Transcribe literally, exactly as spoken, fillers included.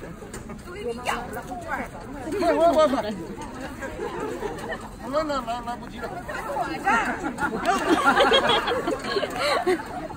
都给你咬了，不管。 不是我我不，我那来来不及了。 我这儿。